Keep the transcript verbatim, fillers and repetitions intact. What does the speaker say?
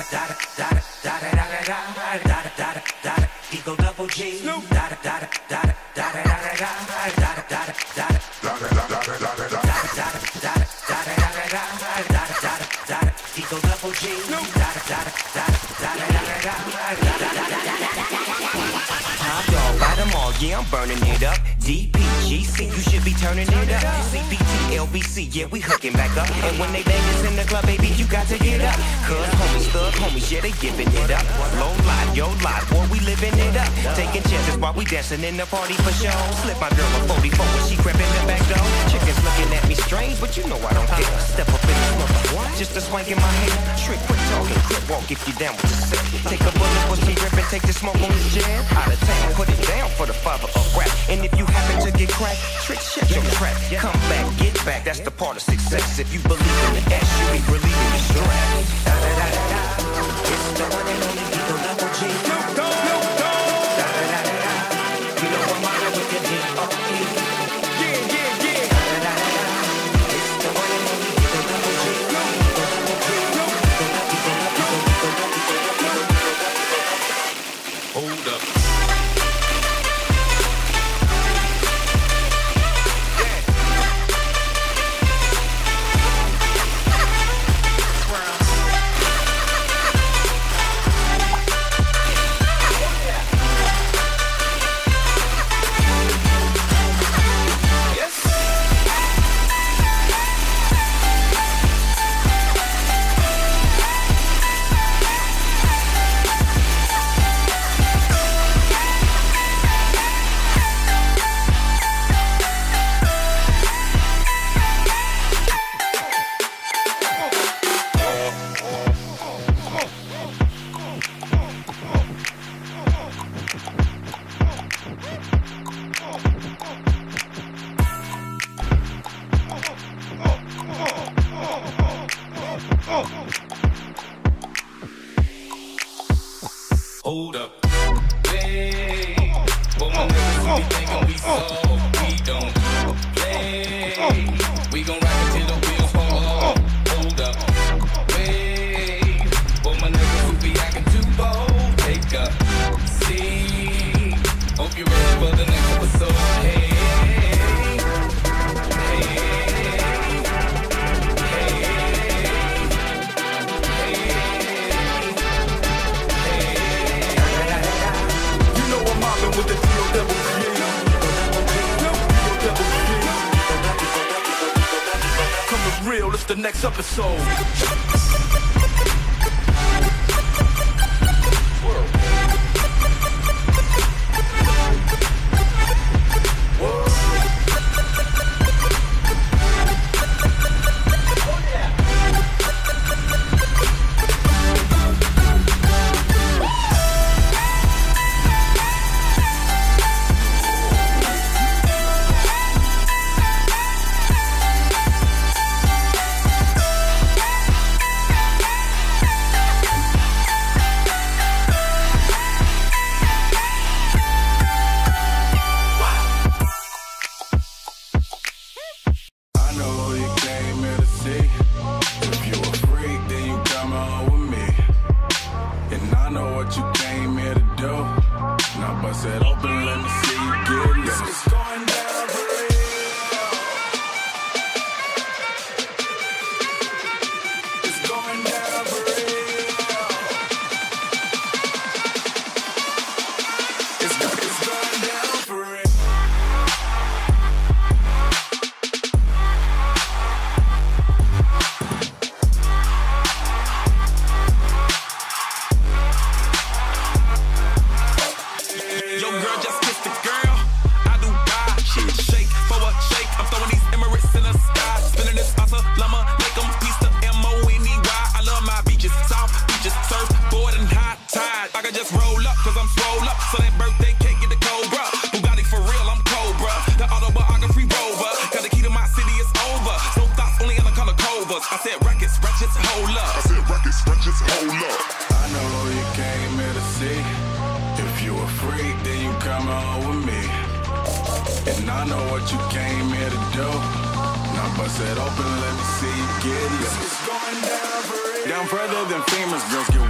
Eagle double G. Da da da da da da da da da da da da da Eagle double G. Top dog, by them all, yeah, I'm burning it up. D P G C, you should be turning it up. C B T, L B C, yeah, we hooking back up. And when they bang us in the club, baby, you got to get up. Cause homies, thug homies, yeah, they giving it up. Low life, yo life, boy, we living it up. Taking chances while we dancing in the party for show. Slip my girl a forty-four when she crept in the back door. Chickens looking at me strange, but you know I don't care. Step up in the smoke, just a swank in my hair. Trick, quick talking, quick walk if you down with the set. Take a bullet for some grip and take the smoke on this jam. Out of town, put it down for the father of rap. And if you happen to get cracked, trick, shut your trap. Come back, get back, that's the part of success. If you believe in the S, you be relieving the stress. Da da da da da. It's the one and only Eagle double G. Da da da da da. You know I'm out with the D O E. Yeah, yeah, yeah. Da da da da da. It's the one and only Eagle double G. Hold up. Hold up, hey, but my niggas be thinking we so, we don't play. We gon' rock it till the wheels fall off. Hold up, hey, but my niggas who be acting too bold. Take a seat. Hope you're ready for the next episode. Hey, with the D O double G. Coming real, it's the next episode. Down further than famous girls get